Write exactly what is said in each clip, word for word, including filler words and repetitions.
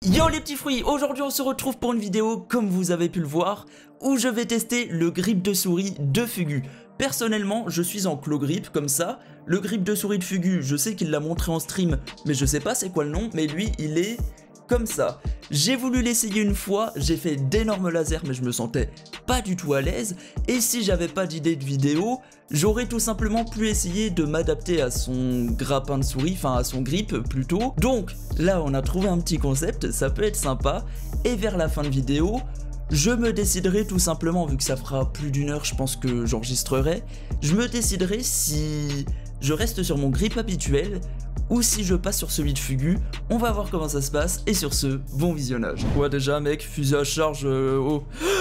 Yo les petits fruits, aujourd'hui on se retrouve pour une vidéo, comme vous avez pu le voir, où je vais tester le grip de souris de Fugu. Personnellement, je suis en claw grip comme ça. Le grip de souris de Fugu, je sais qu'il l'a montré en stream, mais je sais pas c'est quoi le nom, mais lui il est comme ça. J'ai voulu l'essayer une fois, j'ai fait d'énormes lasers mais je me sentais pas du tout à l'aise, et si j'avais pas d'idée de vidéo, j'aurais tout simplement pu essayer de m'adapter à son grappin de souris, enfin à son grip plutôt. Donc là on a trouvé un petit concept, ça peut être sympa, et vers la fin de vidéo, je me déciderai tout simplement, vu que ça fera plus d'une heure je pense que j'enregistrerai, je me déciderai si je reste sur mon grip habituel ou si je passe sur celui de Fugu. On va voir comment ça se passe, et sur ce, bon visionnage. Ouais déjà mec, fusil à charge, euh, oh.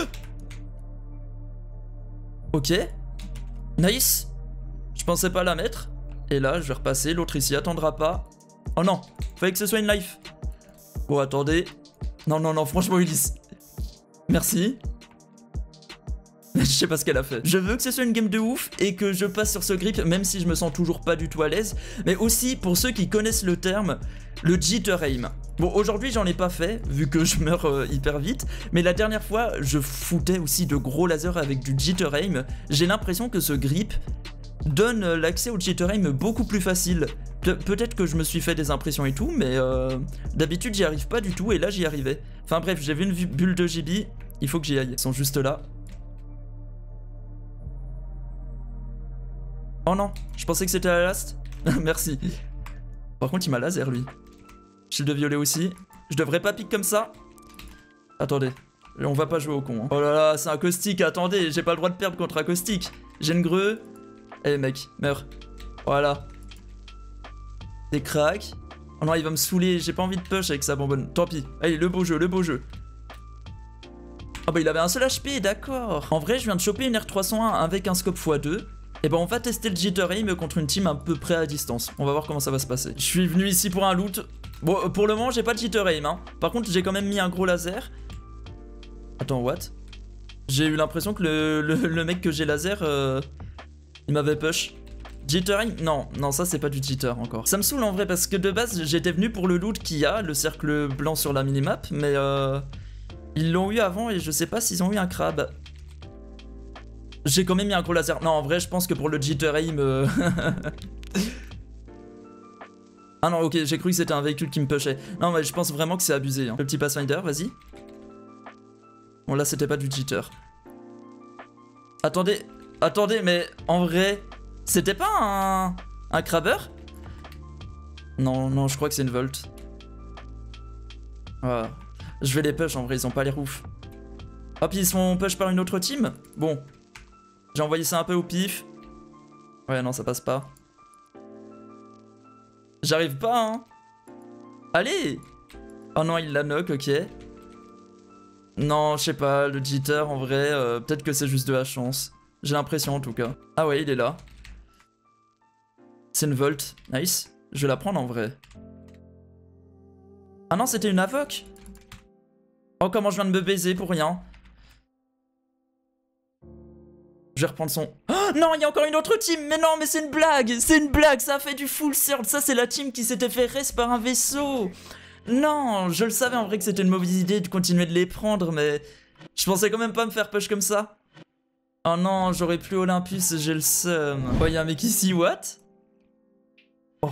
Ok, nice. Je pensais pas la mettre, et là je vais repasser, l'autre ici attendra pas. Oh non, fallait que ce soit une life. Bon attendez, non non non franchement Ulysse, merci. Je sais pas ce qu'elle a fait. Je veux que ce soit une game de ouf et que je passe sur ce grip, même si je me sens toujours pas du tout à l'aise. Mais aussi, pour ceux qui connaissent le terme, le jitter aim. Bon, aujourd'hui j'en ai pas fait, vu que je meurs euh, hyper vite. Mais la dernière fois, je foutais aussi de gros lasers avec du jitter aim. J'ai l'impression que ce grip donne l'accès au jitter aim beaucoup plus facile. Pe- Peut-être que je me suis fait des impressions et tout, mais euh, d'habitude j'y arrive pas du tout, et là j'y arrivais. Enfin bref, j'ai vu une bulle de J B, il faut que j'y aille. Ils sont juste là. Oh non, je pensais que c'était la last. Merci. Par contre, il m'a laser, lui. Shield de violet aussi. Je devrais pas pique comme ça. Attendez, on va pas jouer au con. Hein. Oh là là, c'est un caustique, attendez, j'ai pas le droit de perdre contre un caustique. J'ai une greu. Eh mec, meurs. Voilà. Des cracks. Oh non, il va me saouler, j'ai pas envie de push avec sa bonbonne. Tant pis. Allez, le beau jeu, le beau jeu. Ah bah il avait un seul H P, d'accord. En vrai, je viens de choper une R trois cent un avec un scope fois deux. Et ben on va tester le jitter aim contre une team à peu près à distance. On va voir comment ça va se passer. Je suis venu ici pour un loot. Bon, pour le moment, j'ai pas de jitter aim, hein. Par contre, j'ai quand même mis un gros laser. Attends, what? J'ai eu l'impression que le, le, le mec que j'ai laser, euh, il m'avait push. Jitter aim? Non, non, ça c'est pas du jitter encore. Ça me saoule en vrai parce que de base, j'étais venu pour le loot qu'il y a, le cercle blanc sur la minimap, mais euh, ils l'ont eu avant et je sais pas s'ils ont eu un crabe. J'ai quand même mis un gros laser. Non, en vrai, je pense que pour le jitter aim... Euh... ah non, ok, j'ai cru que c'était un véhicule qui me pushait. Non, mais je pense vraiment que c'est abusé. Hein. Le petit Pathfinder, vas-y. Bon, là, c'était pas du jitter. Attendez, attendez, mais en vrai, c'était pas un... un crabber? Non, non, je crois que c'est une volt. Voilà. Je vais les push, en vrai, ils ont pas l'air ouf. Ah, puis ils sont push par une autre team? Bon. J'ai envoyé ça un peu au pif. Ouais, non, ça passe pas. J'arrive pas, hein. Allez. Oh non, il la knock, ok. Non, je sais pas, le jitter, en vrai, euh, peut-être que c'est juste de la chance. J'ai l'impression, en tout cas. Ah ouais, il est là. C'est une volt. Nice. Je vais la prendre, en vrai. Ah non, c'était une avoc. Oh, comment je viens de me baiser pour rien. Je vais reprendre son... Oh non, il y a encore une autre team. Mais non, mais c'est une blague. C'est une blague, ça a fait du full circle. Ça, c'est la team qui s'était fait res par un vaisseau. Non, je le savais en vrai que c'était une mauvaise idée de continuer de les prendre, mais... Je pensais quand même pas me faire push comme ça. Oh non, j'aurais plus Olympus, j'ai le seum. Oh, il y a un mec ici, what? Oh.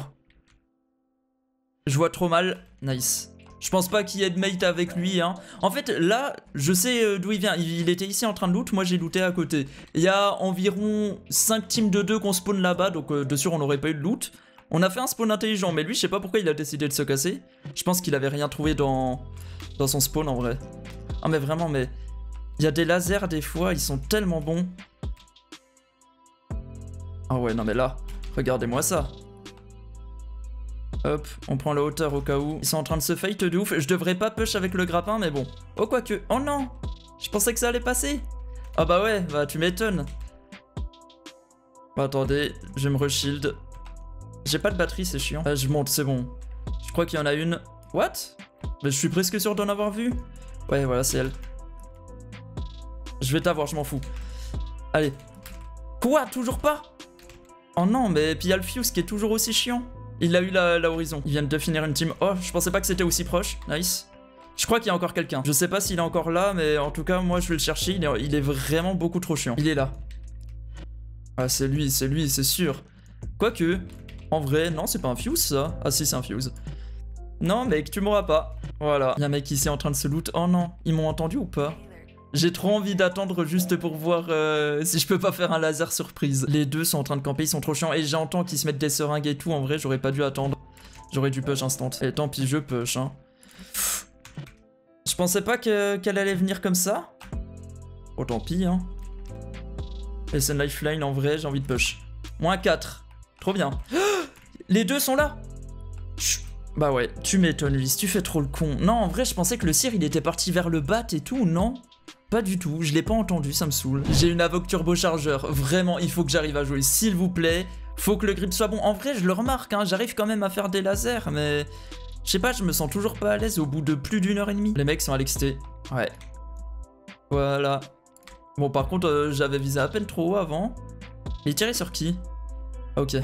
Je vois trop mal. Nice. Je pense pas qu'il y ait de mate avec lui, hein. En fait, là, je sais d'où il vient. Il était ici en train de loot, moi j'ai looté à côté. Il y a environ cinq teams de deux qu'on spawn là-bas, donc euh, de sûr on n'aurait pas eu de loot. On a fait un spawn intelligent, mais lui, je sais pas pourquoi il a décidé de se casser. Je pense qu'il avait rien trouvé dans, dans son spawn en vrai. Ah mais vraiment, mais... Il y a des lasers des fois, ils sont tellement bons. Ah ouais, non mais là, regardez-moi ça. Hop, on prend la hauteur au cas où. Ils sont en train de se fight de ouf. Je devrais pas push avec le grappin, mais bon. Oh, quoique. Oh non! Je pensais que ça allait passer. Ah bah ouais, bah tu m'étonnes. Bah, attendez, je vais me reshield. J'ai pas de batterie, c'est chiant. Ah, je monte, c'est bon. Je crois qu'il y en a une. What? Mais je suis presque sûr d'en avoir vu. Ouais, voilà, c'est elle. Je vais t'avoir, je m'en fous. Allez. Quoi? Toujours pas? Oh non, mais puis il y a le Fuse qui est toujours aussi chiant. Il a eu la, la horizon. Ils viennent de finir une team. Oh, je pensais pas que c'était aussi proche. Nice. Je crois qu'il y a encore quelqu'un. Je sais pas s'il est encore là, mais en tout cas, moi, je vais le chercher. Il est, il est vraiment beaucoup trop chiant. Il est là. Ah, c'est lui, c'est lui, c'est sûr. Quoique, en vrai, non, c'est pas un fuse, ça. Ah si, c'est un fuse. Non, mec, tu mourras pas. Voilà. Il y a un mec ici en train de se loot. Oh non, ils m'ont entendu ou pas? J'ai trop envie d'attendre juste pour voir euh, si je peux pas faire un laser surprise. Les deux sont en train de camper, ils sont trop chiants. Et j'entends qu'ils se mettent des seringues et tout. En vrai, j'aurais pas dû attendre. J'aurais dû push instant. Et tant pis, je push, hein. Je pensais pas que, qu'elle allait venir comme ça. Oh, tant pis, hein. Et c'est une lifeline, en vrai, j'ai envie de push. Moins quatre. Trop bien. Les deux sont là. Chut. Bah ouais, tu m'étonnes, Ulysse, tu fais trop le con. Non, en vrai, je pensais que le cire, il était parti vers le bat et tout, non? Pas du tout, je l'ai pas entendu, ça me saoule. J'ai une Avoc turbochargeur, vraiment, il faut que j'arrive à jouer, s'il vous plaît. Faut que le grip soit bon. En vrai, je le remarque, hein, j'arrive quand même à faire des lasers, mais... Je sais pas, je me sens toujours pas à l'aise au bout de plus d'une heure et demie. Les mecs sont à l'exté. Ouais. Voilà. Bon, par contre, euh, j'avais visé à peine trop haut avant. Il tirait sur qui? Ok.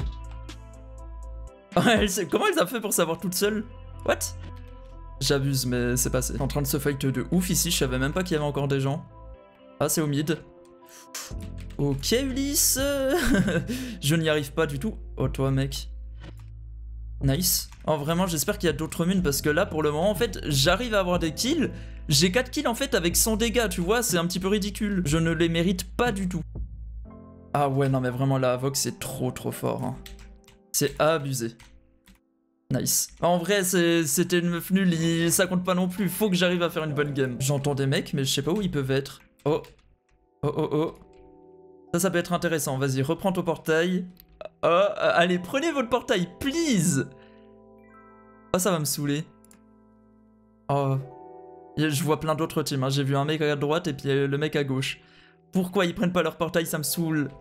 Elle sait... Comment elle a fait pour savoir toute seule? What? J'abuse, mais c'est passé. En train de se fight de ouf ici, je savais même pas qu'il y avait encore des gens. Ah, c'est au mid. Ok, Ulysse. Je n'y arrive pas du tout. Oh, toi, mec. Nice. Oh, vraiment, j'espère qu'il y a d'autres munes parce que là, pour le moment, en fait, j'arrive à avoir des kills. J'ai quatre kills, en fait, avec cent dégâts, tu vois, c'est un petit peu ridicule. Je ne les mérite pas du tout. Ah ouais, non, mais vraiment, la Avoc, c'est trop, trop fort. Hein. C'est abusé. Nice. En vrai, c'était une meuf nulle, ça compte pas non plus. Faut que j'arrive à faire une bonne game. J'entends des mecs, mais je sais pas où ils peuvent être. Oh. Oh, oh, oh. Ça, ça peut être intéressant. Vas-y, reprends ton portail. Oh, allez, prenez votre portail, please. Oh, ça va me saouler. Oh. Je vois plein d'autres teams. Hein. J'ai vu un mec à droite et puis le mec à gauche. Pourquoi ils prennent pas leur portail? Ça me saoule.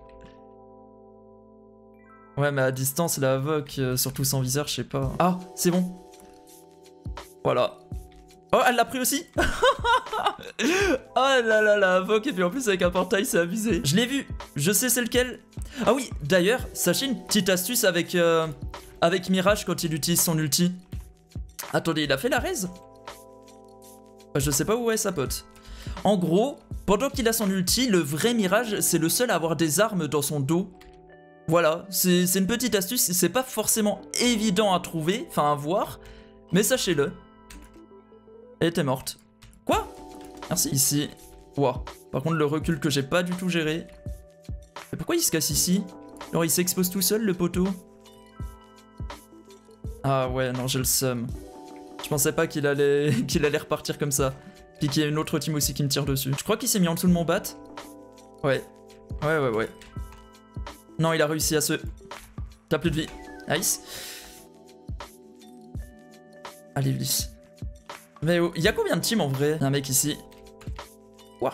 Ouais, mais à distance, la Avoc, euh, surtout sans viseur, je sais pas. Ah, c'est bon. Voilà. Oh, elle l'a pris aussi. Oh là là, la Avoc, et puis en plus avec un portail, c'est abusé. Je l'ai vu, je sais c'est lequel. Ah oui, d'ailleurs, sachez une petite astuce avec, euh, avec Mirage quand il utilise son ulti. Attendez, il a fait la raise? Je sais pas où est sa pote. En gros, pendant qu'il a son ulti, le vrai Mirage, c'est le seul à avoir des armes dans son dos. Voilà, c'est une petite astuce, c'est pas forcément évident à trouver, enfin à voir, mais sachez-le. Elle était morte. Quoi? Merci. Ici. Ouah. Par contre, le recul que j'ai pas du tout géré. Mais pourquoi il se casse ici? Alors il s'expose tout seul, le poteau? Ah ouais, non, j'ai le seum. Je pensais pas qu'il allait, qu'il allait repartir comme ça. Puis qu'il y a une autre team aussi qui me tire dessus. Je crois qu'il s'est mis en dessous de mon bat. Ouais. Ouais, ouais, ouais. Non, il a réussi à se... T'as plus de vie. Nice. Allez, Ulysse. Mais il y a combien de teams en vrai? Il y a un mec ici. Ouah.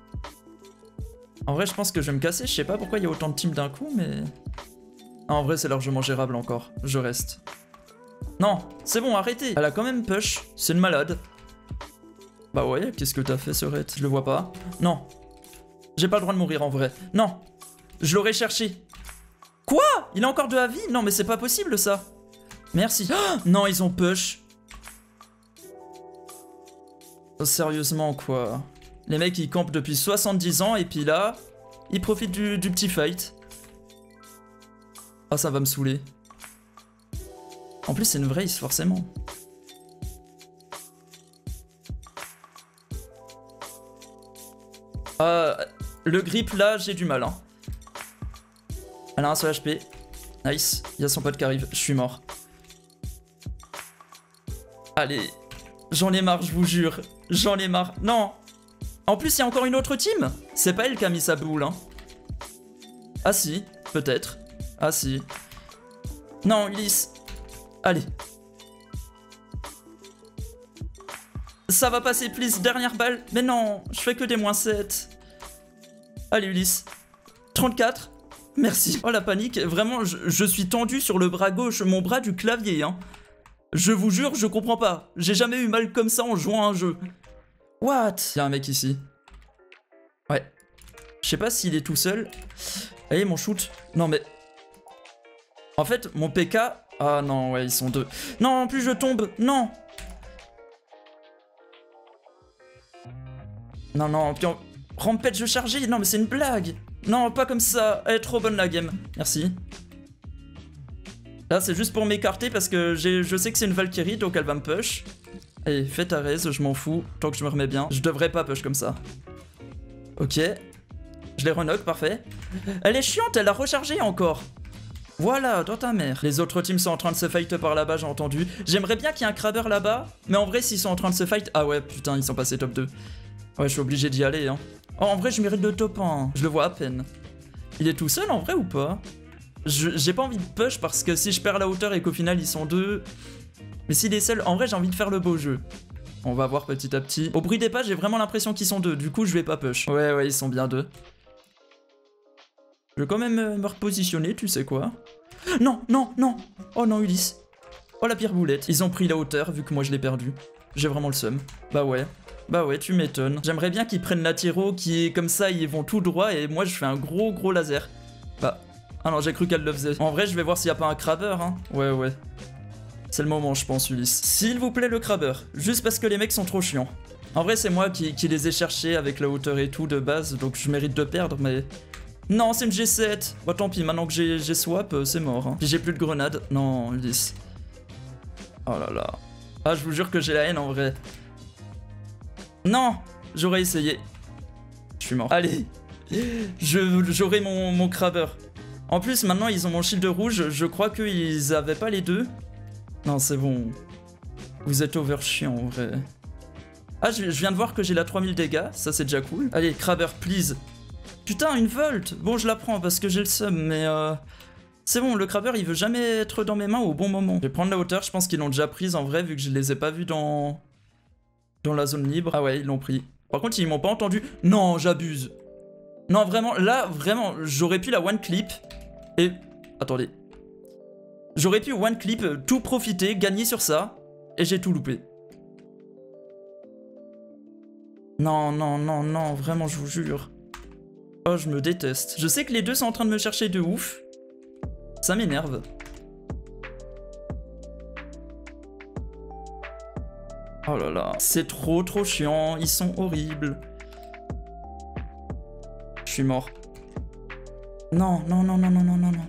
En vrai, je pense que je vais me casser. Je sais pas pourquoi il y a autant de teams d'un coup, mais... Ah, en vrai, c'est largement gérable encore. Je reste. Non, c'est bon, arrêtez. Elle a quand même push. C'est une malade. Bah ouais, qu'est-ce que t'as fait, Serette? Je le vois pas. Non. J'ai pas le droit de mourir en vrai. Non. Je l'aurais cherché. Quoi? Il a encore deux à vie? Non, mais c'est pas possible, ça. Merci. Oh, non, ils ont push. Oh, sérieusement, quoi. Les mecs, ils campent depuis soixante-dix ans, et puis là, ils profitent du, du petit fight. Ah, oh, ça va me saouler. En plus, c'est une vraie, forcément. Euh, le grip, là, j'ai du mal, hein. Elle a un seul H P. Nice. Il y a son pote qui arrive. Je suis mort. Allez. J'en ai marre, je vous jure. J'en ai marre. Non. En plus, il y a encore une autre team. C'est pas elle qui a mis sa boule, hein. Ah si, peut-être. Ah si. Non, Ulysse. Allez. Ça va passer, please. Dernière balle. Mais non, je fais que des moins sept. Allez, Ulysse. trente-quatre. Merci. Oh la panique, vraiment, je, je suis tendu sur le bras gauche, mon bras du clavier, hein. Je vous jure, je comprends pas. J'ai jamais eu mal comme ça en jouant à un jeu. What? Il y a un mec ici. Ouais. Je sais pas s'il est tout seul. Allez, mon shoot. Non mais... En fait, mon P K... Ah non, ouais, ils sont deux. Non, en plus je tombe. Non. Non, non, puis on... Rampage je chargé. Non, mais c'est une blague. Non, pas comme ça. Elle est trop bonne la game. Merci. Là, c'est juste pour m'écarter parce que je sais que c'est une Valkyrie, donc elle va me push. Allez, fais ta raise, je m'en fous. Tant que je me remets bien. Je devrais pas push comme ça. Ok. Je l'ai renock, parfait. Elle est chiante, elle a rechargé encore. Voilà, dans ta mère. Les autres teams sont en train de se fight par là-bas, j'ai entendu. J'aimerais bien qu'il y ait un crabber là-bas. Mais en vrai, s'ils sont en train de se fight... Ah ouais, putain, ils sont passés top deux. Ouais, je suis obligé d'y aller, hein. Oh, en vrai, je mérite le top un. Je le vois à peine. Il est tout seul, en vrai, ou pas? J'ai pas envie de push parce que si je perds la hauteur et qu'au final, ils sont deux... Mais s'il est seul, en vrai, j'ai envie de faire le beau jeu. On va voir petit à petit. Au bruit des pas, j'ai vraiment l'impression qu'ils sont deux. Du coup, je vais pas push. Ouais, ouais, ils sont bien deux. Je vais quand même me repositionner, tu sais quoi. Non, non, non. Oh non, Ulysse. Oh, la pire boulette. Ils ont pris la hauteur, vu que moi, je l'ai perdu. J'ai vraiment le seum. Bah ouais. Bah ouais, tu m'étonnes. J'aimerais bien qu'ils prennent la Tyro, qui est comme ça, ils vont tout droit, et moi, je fais un gros, gros laser. Bah... Ah non, j'ai cru qu'elle le faisait. En vrai, je vais voir s'il n'y a pas un crabber, hein. Ouais, ouais. C'est le moment, je pense, Ulysse. S'il vous plaît, le crabber. Juste parce que les mecs sont trop chiants. En vrai, c'est moi qui, qui les ai cherchés avec la hauteur et tout de base, donc je mérite de perdre, mais... Non, c'est une G sept. Bah tant pis, maintenant que j'ai swap, euh, c'est mort. Hein. Puis j'ai plus de grenades. Non, Ulysse. Oh là là. Ah, je vous jure que j'ai la haine en vrai. Non, j'aurais essayé. Je suis mort. Allez. J'aurai mon, mon crabber. En plus, maintenant, ils ont mon shield rouge. Je crois qu'ils avaient pas les deux. Non, c'est bon. Vous êtes over chiant en vrai. Ah, je, je viens de voir que j'ai la trois mille dégâts. Ça, c'est déjà cool. Allez, crabber, please. Putain, une volt. Bon, je la prends parce que j'ai le seum, mais euh... c'est bon, le crabber, il veut jamais être dans mes mains au bon moment. Je vais prendre la hauteur, je pense qu'ils l'ont déjà prise en vrai, vu que je les ai pas vus dans... dans la zone libre. Ah ouais, ils l'ont pris. Par contre, ils m'ont pas entendu. Non, j'abuse. Non, vraiment, là, vraiment, j'aurais pu la one clip et... Attendez. J'aurais pu one clip, tout profiter, gagner sur ça, et j'ai tout loupé. Non, non, non, non, vraiment, je vous jure. Oh, je me déteste. Je sais que les deux sont en train de me chercher de ouf. Ça m'énerve. Oh là là. C'est trop, trop chiant. Ils sont horribles. Je suis mort. Non, non, non, non, non, non, non, non.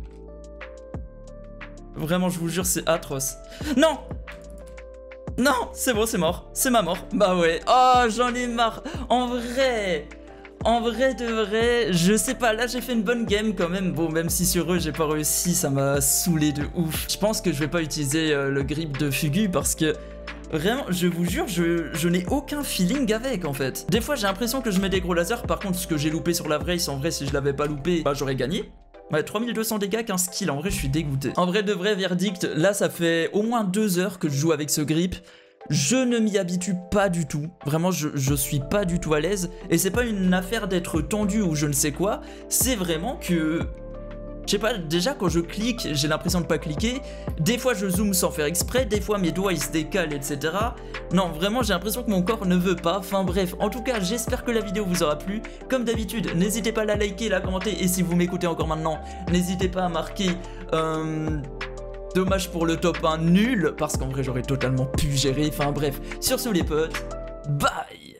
Vraiment, je vous jure, c'est atroce. Non! Non, c'est bon, c'est mort. C'est ma mort. Bah ouais. Oh, j'en ai marre. En vrai... En vrai de vrai, je sais pas, là j'ai fait une bonne game quand même. Bon, même si sur eux j'ai pas réussi, ça m'a saoulé de ouf. Je pense que je vais pas utiliser euh, le grip de Fugu parce que vraiment, je vous jure, je, je n'ai aucun feeling avec en fait. Des fois j'ai l'impression que je mets des gros lasers, par contre ce que j'ai loupé sur la vraie, en vrai si je l'avais pas loupé, bah j'aurais gagné. Ouais, trois mille deux cents dégâts, quinze kills, en vrai je suis dégoûté. En vrai de vrai verdict, là ça fait au moins deux heures que je joue avec ce grip. Je ne m'y habitue pas du tout, vraiment je, je suis pas du tout à l'aise, et c'est pas une affaire d'être tendu ou je ne sais quoi, c'est vraiment que... Je sais pas, déjà quand je clique, j'ai l'impression de pas cliquer, des fois je zoome sans faire exprès, des fois mes doigts ils se décalent, et cetera. Non, vraiment j'ai l'impression que mon corps ne veut pas, enfin bref, en tout cas j'espère que la vidéo vous aura plu, comme d'habitude, n'hésitez pas à la liker, la commenter, et si vous m'écoutez encore maintenant, n'hésitez pas à marquer... Euh... Dommage pour le top un nul, parce qu'en vrai j'aurais totalement pu gérer, enfin bref, sur ce les potes, bye.